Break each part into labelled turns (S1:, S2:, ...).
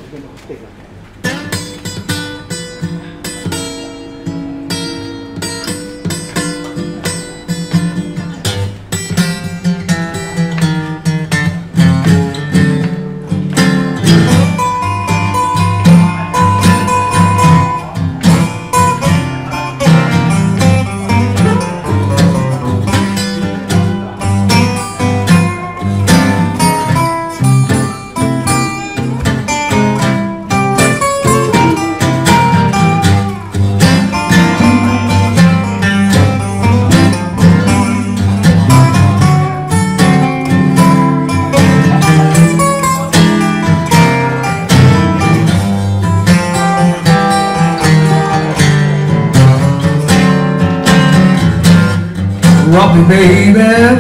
S1: Rock me, baby,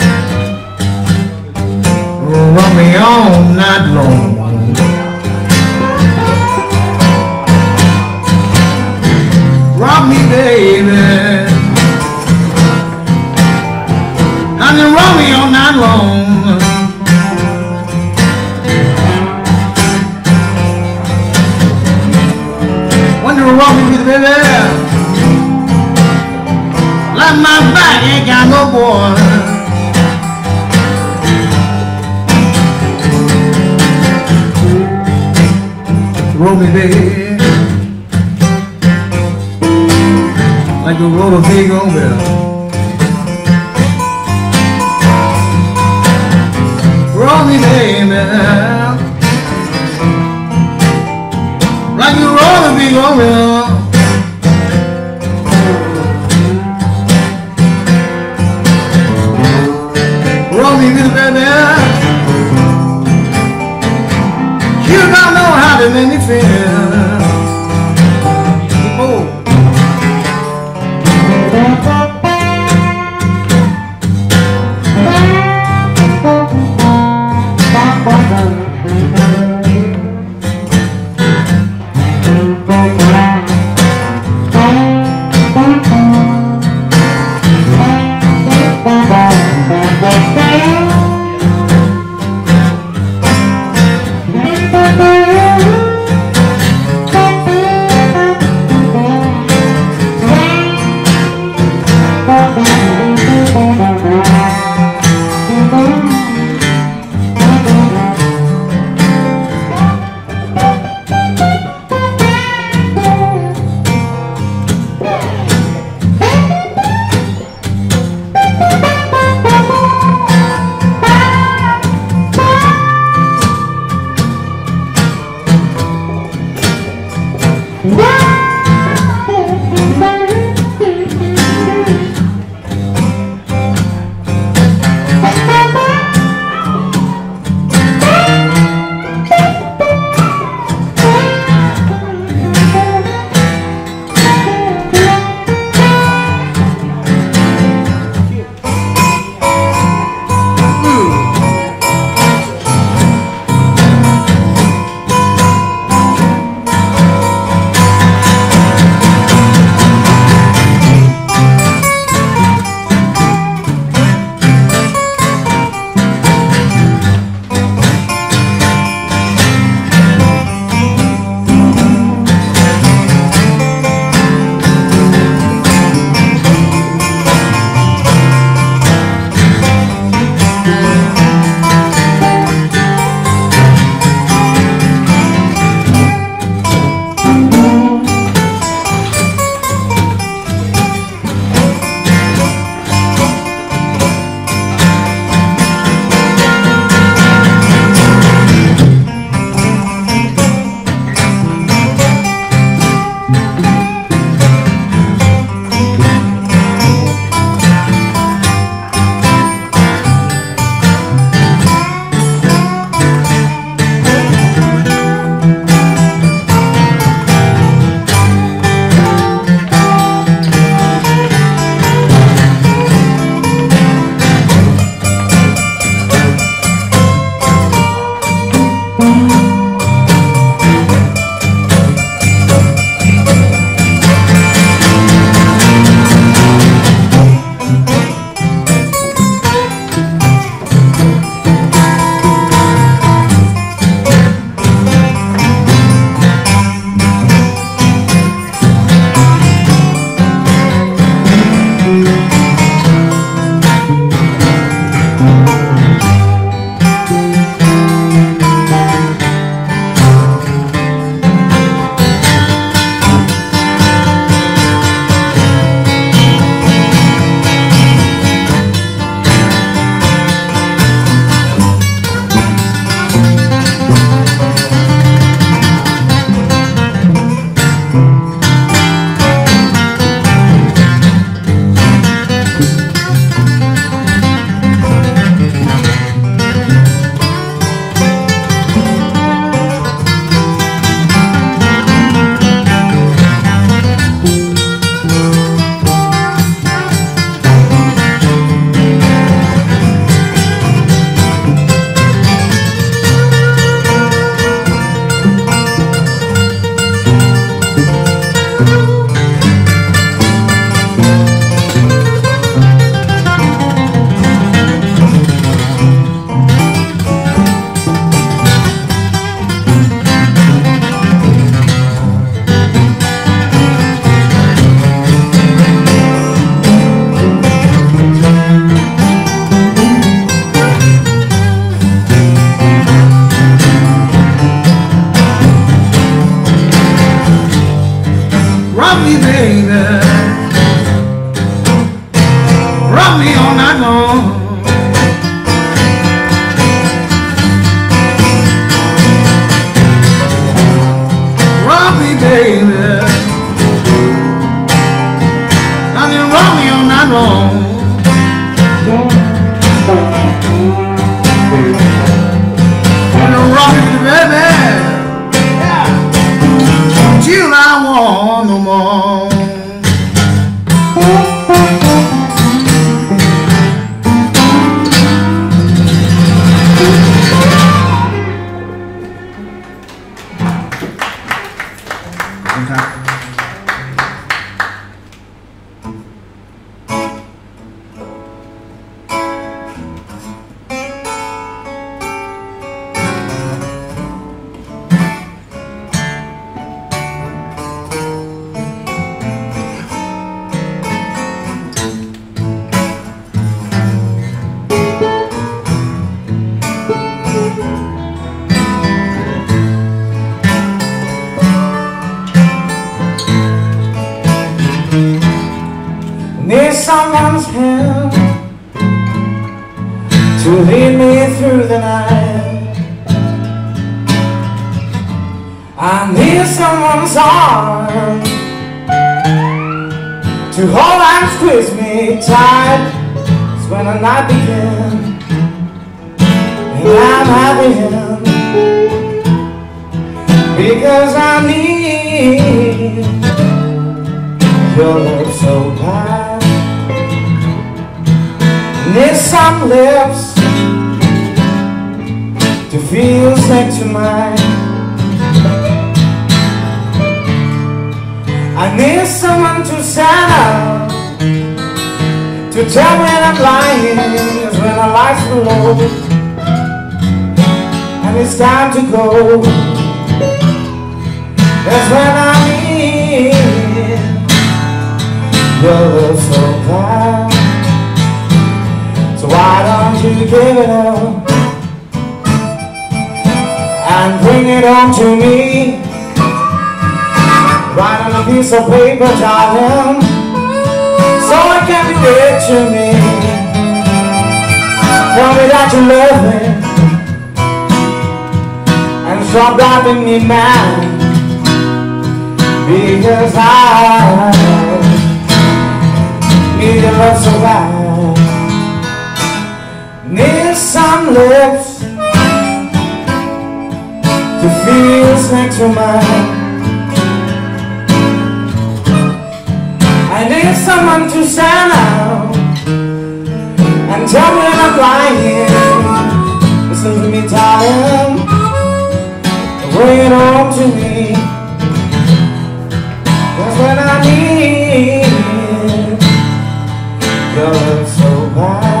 S1: rock me all night long. Rock me, baby, honey, rock me all night long. When you rock me, baby, like my back ain't got no boy. Roll me, baby, like you roll a big old bell. Roll me, baby, like you roll a big old bell. Roll me, little baby, you don't know how to make me feel. Oh. rock me, baby, rock me all night long. Rock me, baby, now you rock me all night long. Rock me, baby, yeah, till I want no more.
S2: Need someone's hand to lead me through the night. I need someone's arm to hold and squeeze me tight. It's when the night begins and I'm having, because I need your love so bad. Need some lips to feel next to mine. I need someone to stand up to tell when I'm lying, is when the lights are low and it's time to go. That's when I need your love so bad. So why don't you give it up and bring it on to me? Write on a piece of paper, darling, so it can be read to me. Tell me that you love me and stop driving me mad, because I need your love so bad. Need some lips to feel next to mine. I need someone to stand out and tell me when I'm lying. Listen to me, darling, bring it on to me. That's when I need your love so bad.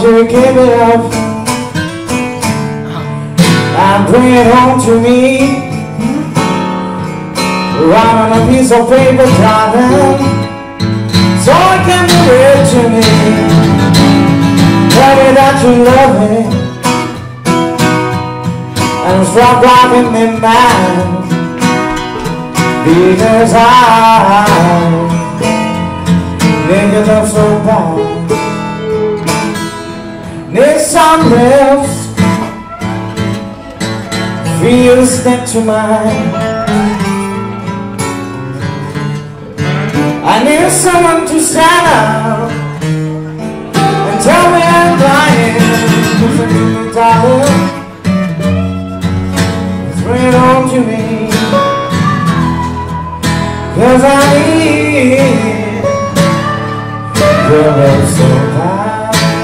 S2: want you to keep it up and bring it home to me. Write on a piece of paper, darling, so it can be read to me. Tell me that you love me and stop driving me mad, because I make it look so bad. Need some lips, feel stick to mine. I need someone to stand up and tell me I'm lying. Darling, bring it home to me, 'cause I need your love so bad.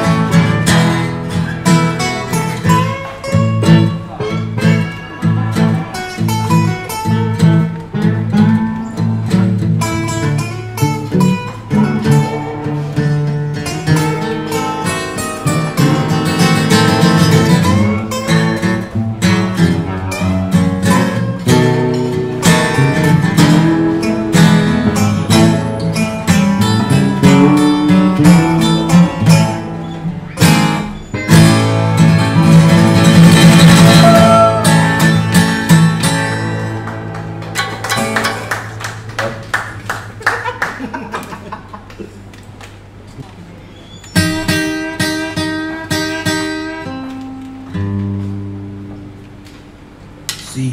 S1: See.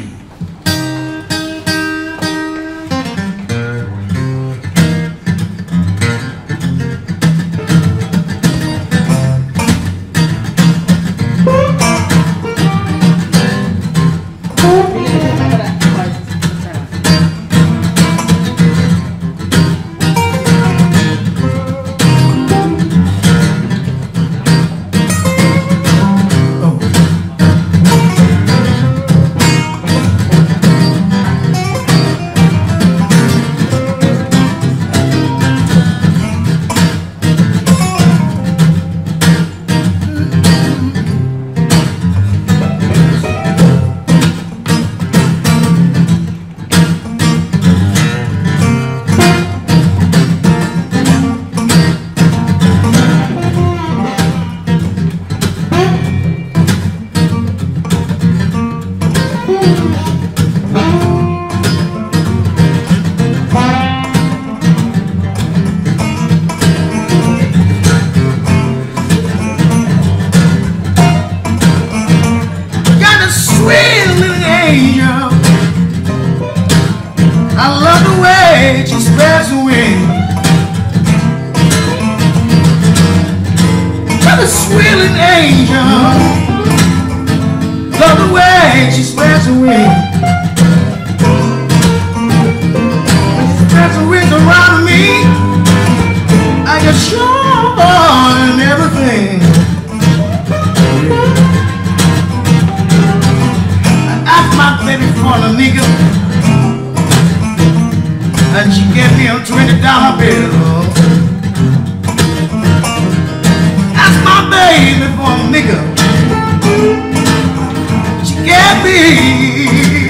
S1: I love the way she spreads her wings. What a sweet little angel. Love the way she spreads her wings. When she spreads her wings around me, I get sure and everything. I asked my baby for a nigga, and she gave me a $20 bill. Ask my baby for a nigga, she gave me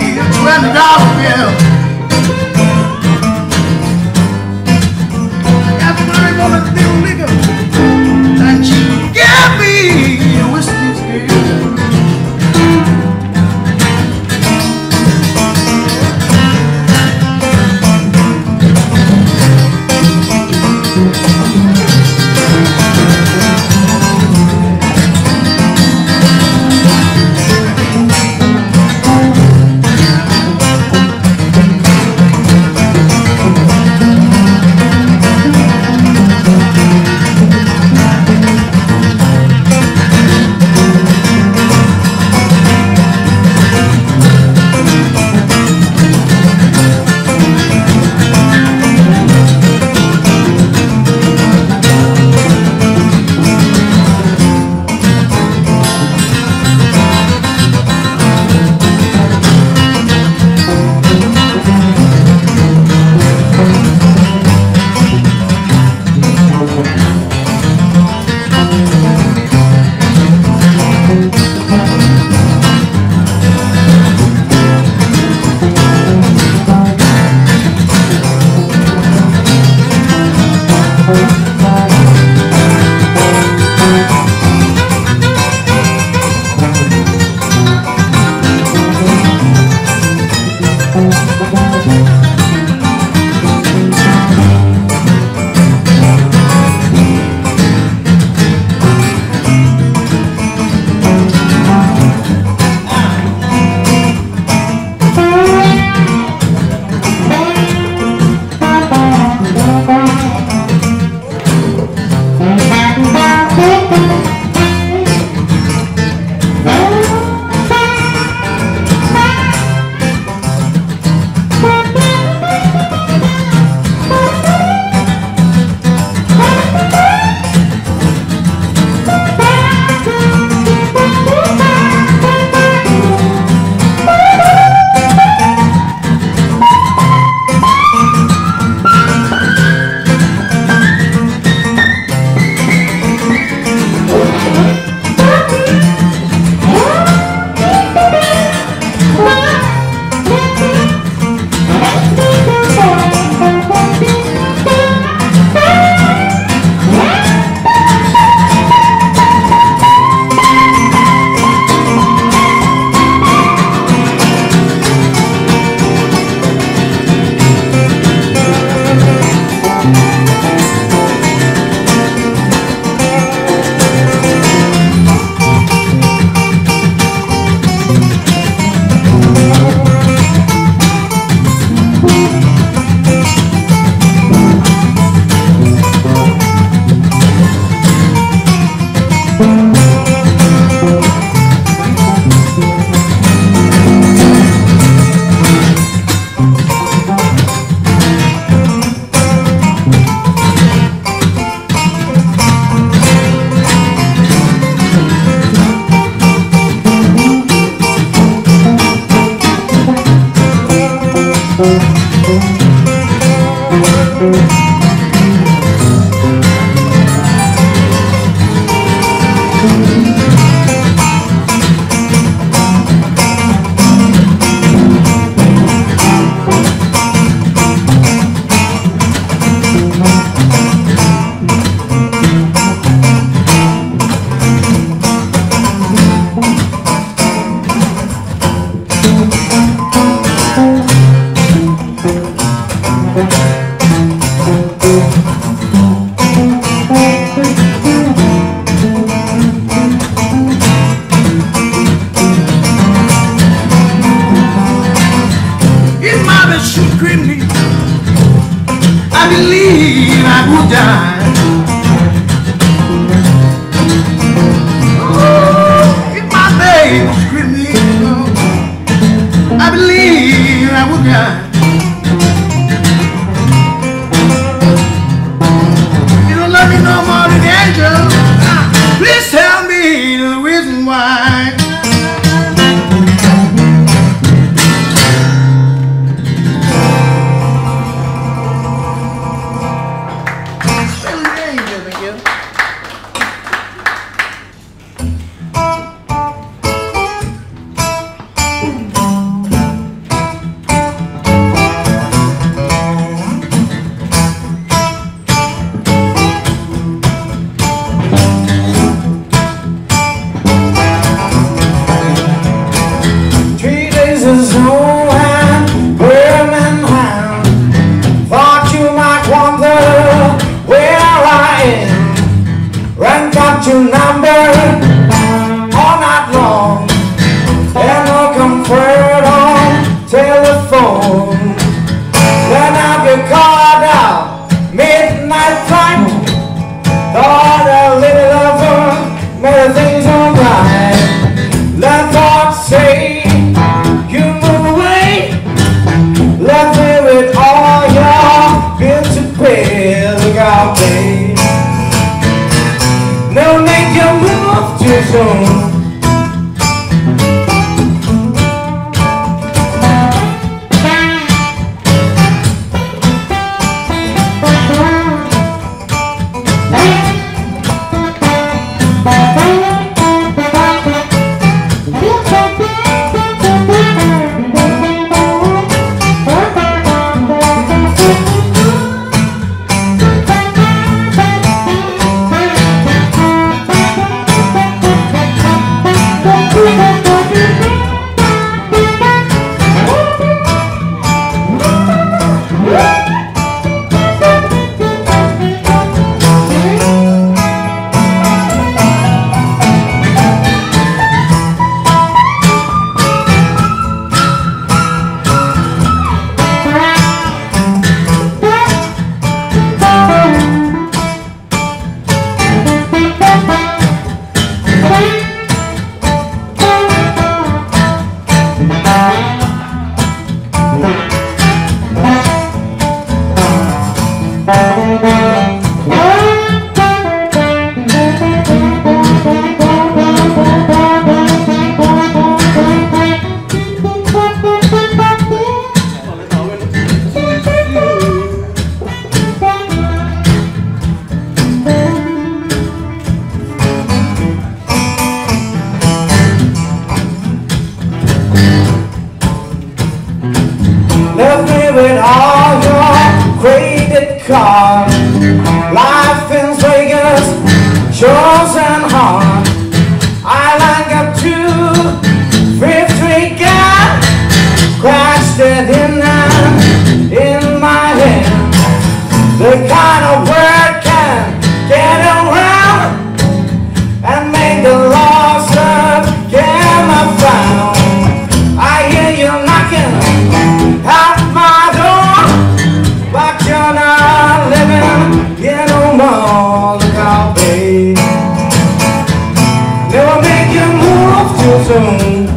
S2: Left me with all your credit cards, life in Vegas, shows and heart. I like a 2-5 Street guy, crashed it in my hand. The kind of word can get around and make the lost love get found. I hear you knocking at my door, but you're not living here no more. Look out, babe, never make you move too soon.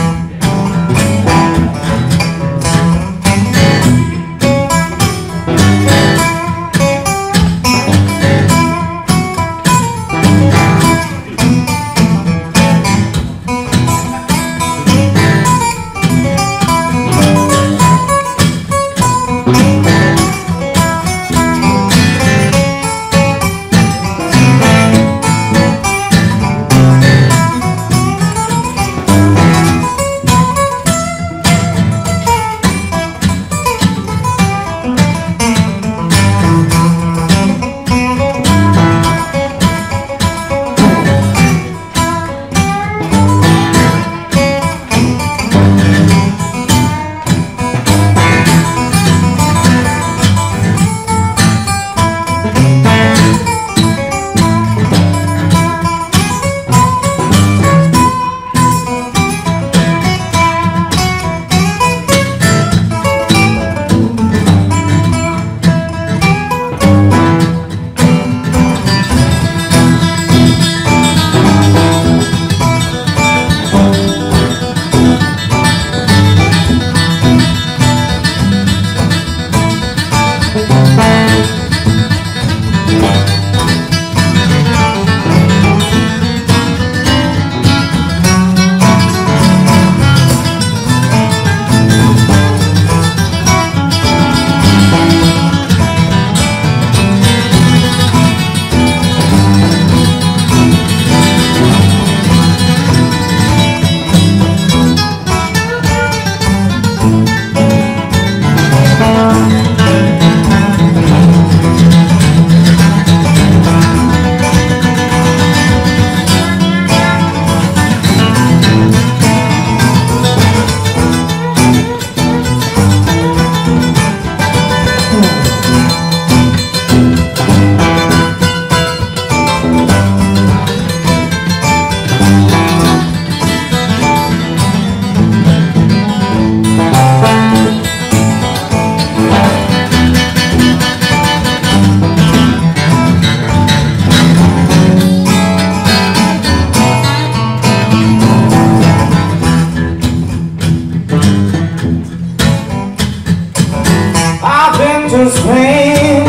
S2: To Spain,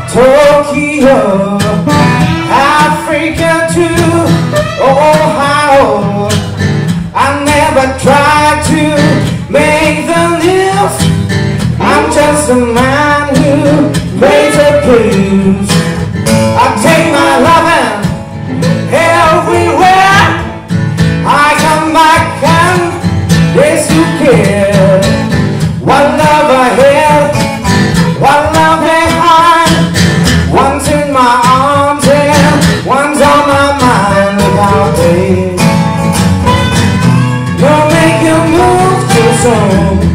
S2: Tokyo, Africa to Ohio. I never tried to make the news. I'm just a man who pays the blues. I take my loving everywhere. I come back and they still care. One love I have, one love behind, one's in my arms and one's on my mind. Look out, babe, don't make you move too soon.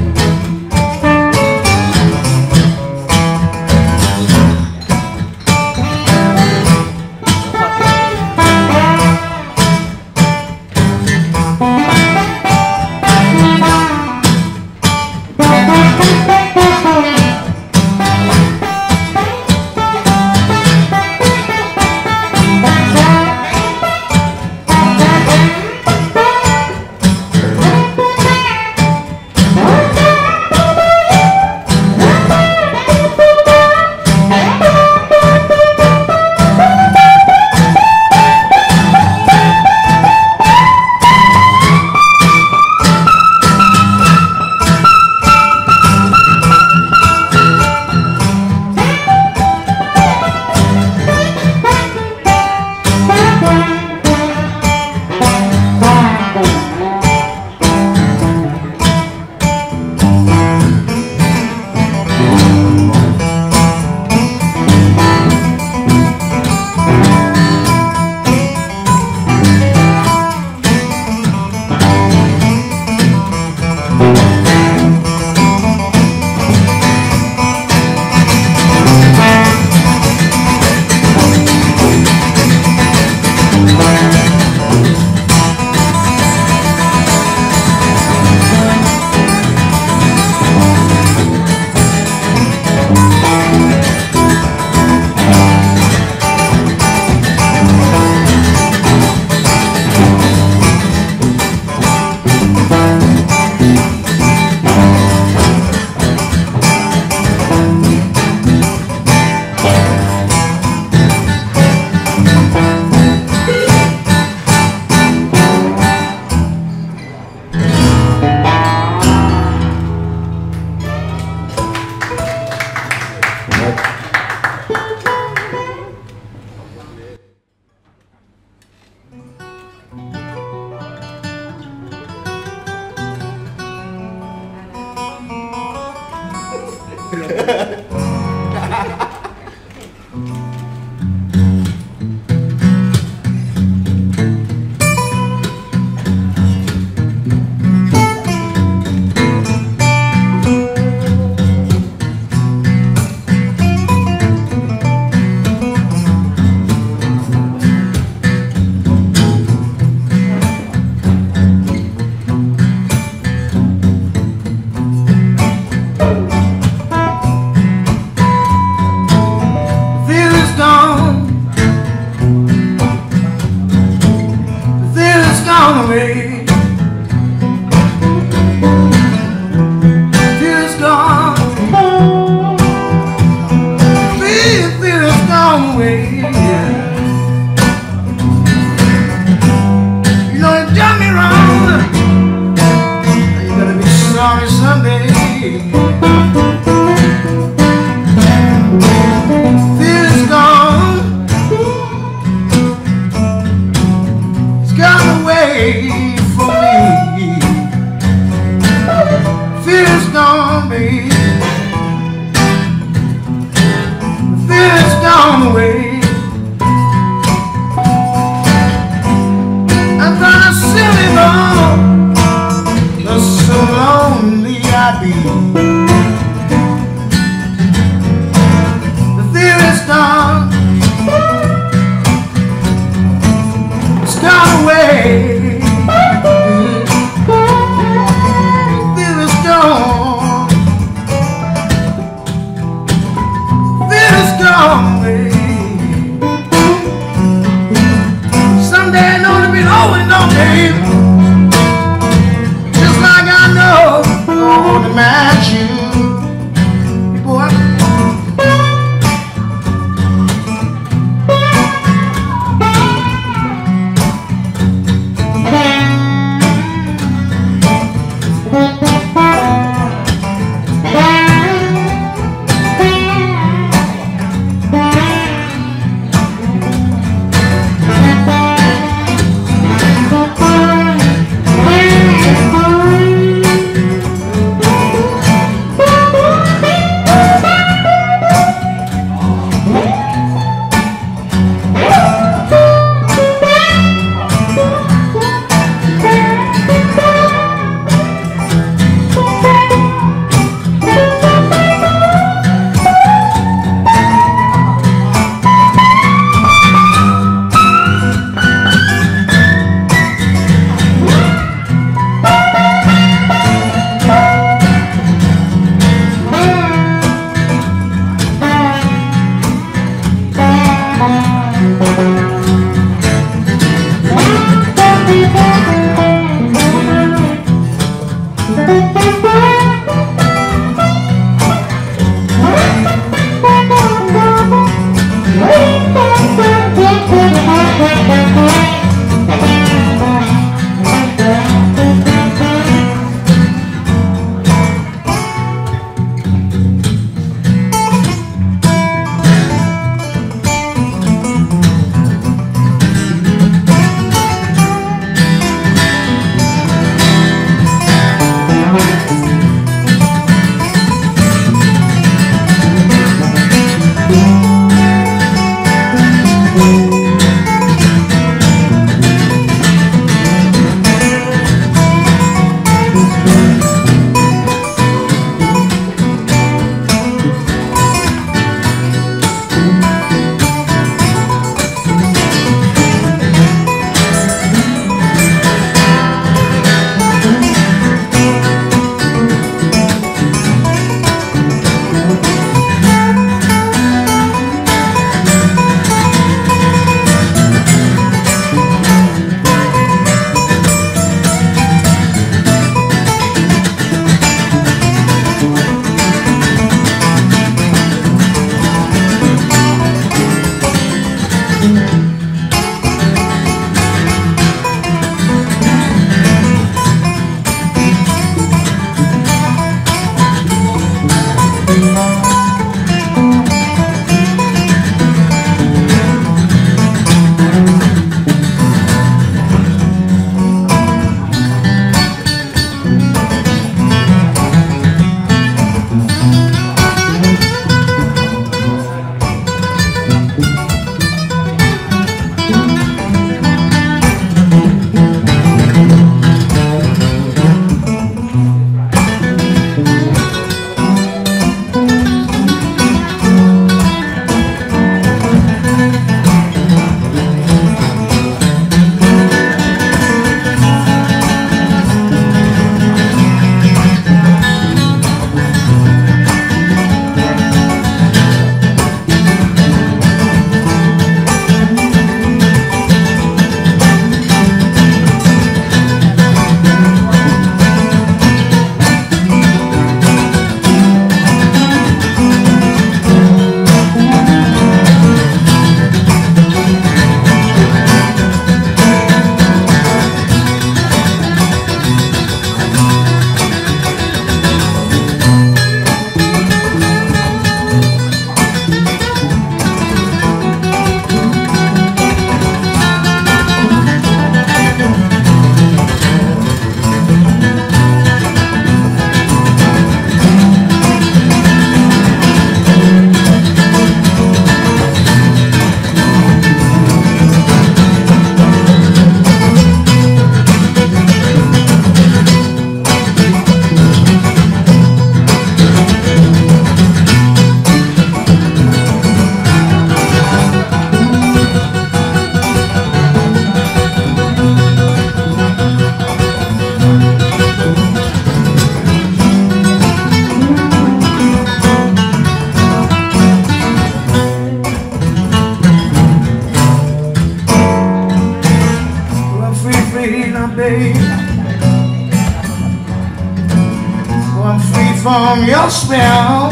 S1: from your spell.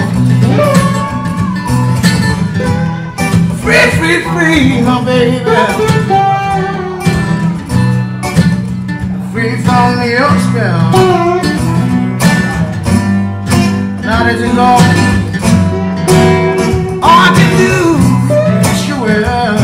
S1: Free, free, free, my baby. Free from your spell. Now that you're gone, all I can do is you will.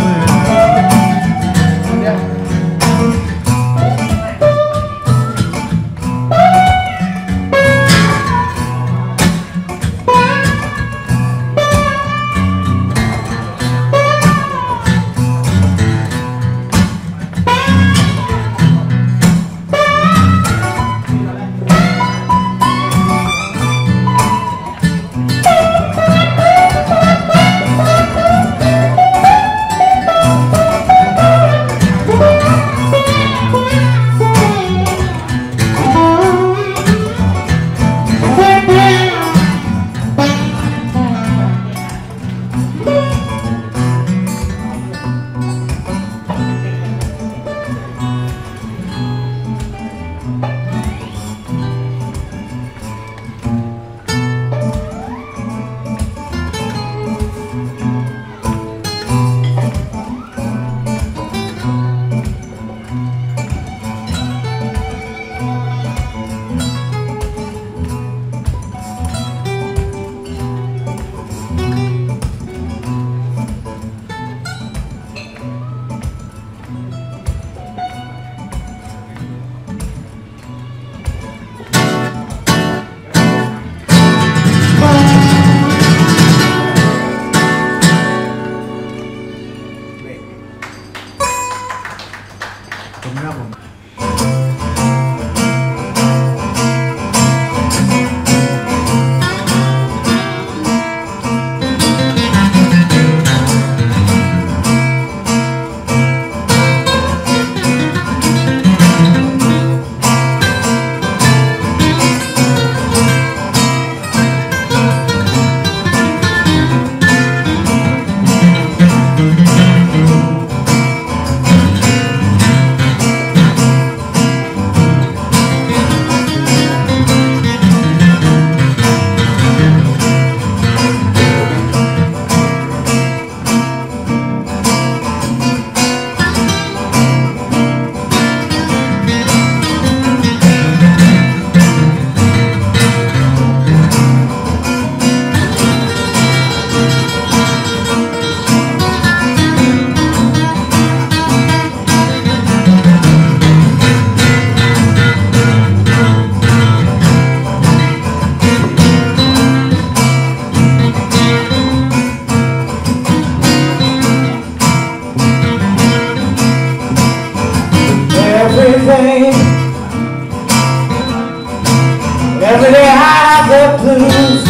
S2: Every day I have the blues.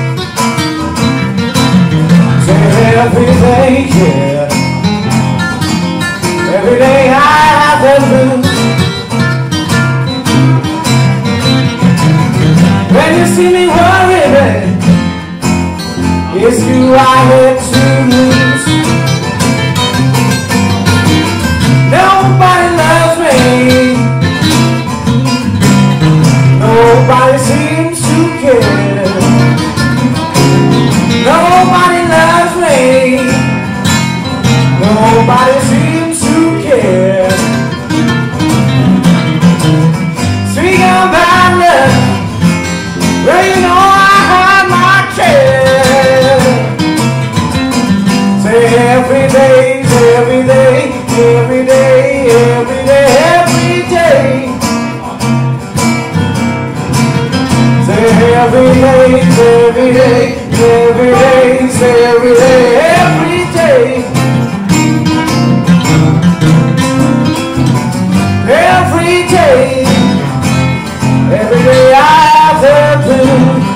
S2: So every day, yeah. Every day I have the blues. When you see me worried, it's you I hate to lose. Nobody loves me. Nobody seems to care. Nobody loves me. Nobody seems to care. Speak about love, well you know I have my share. Say every day, every day, every day, every day, every day. Every day, every day, every day, say every day, every day. Every day, every day I have the blues.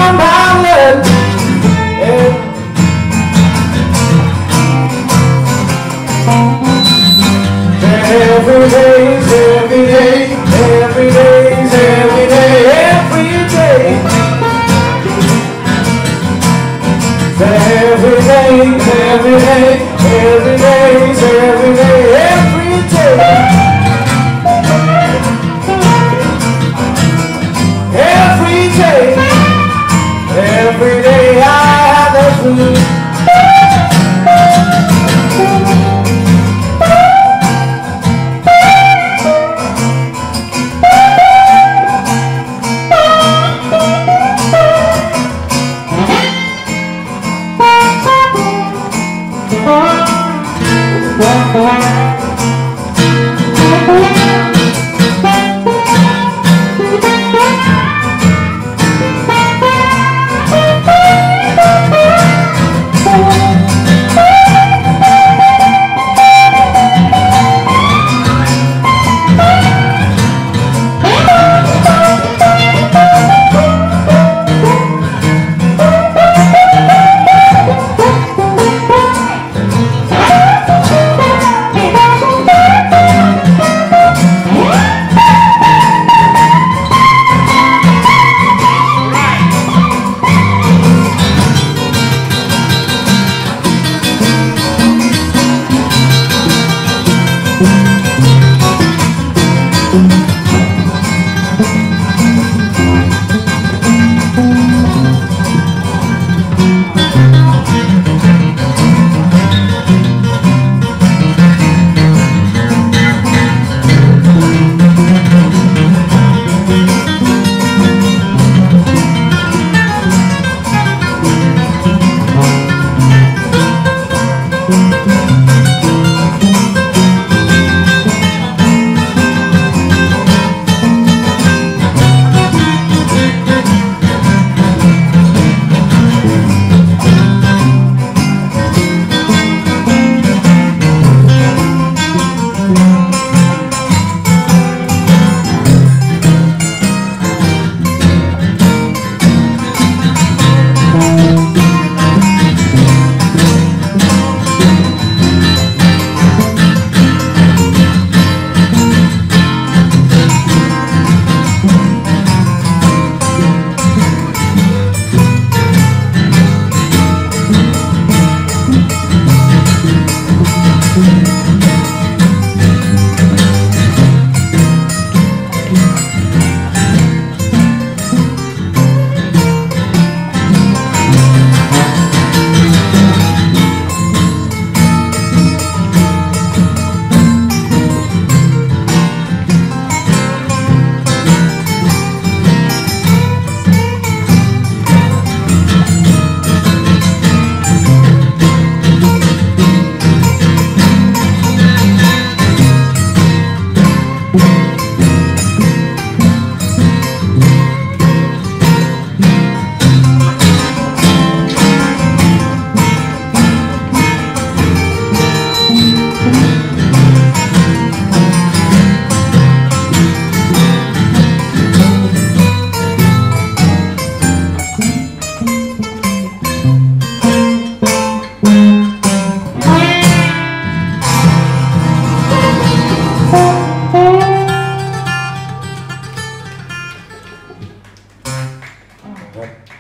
S2: compounded. Every day's every day, every day's every day, every day. Every day's every day, every day's every day, every day. Every day, every day I have the blues. Okay.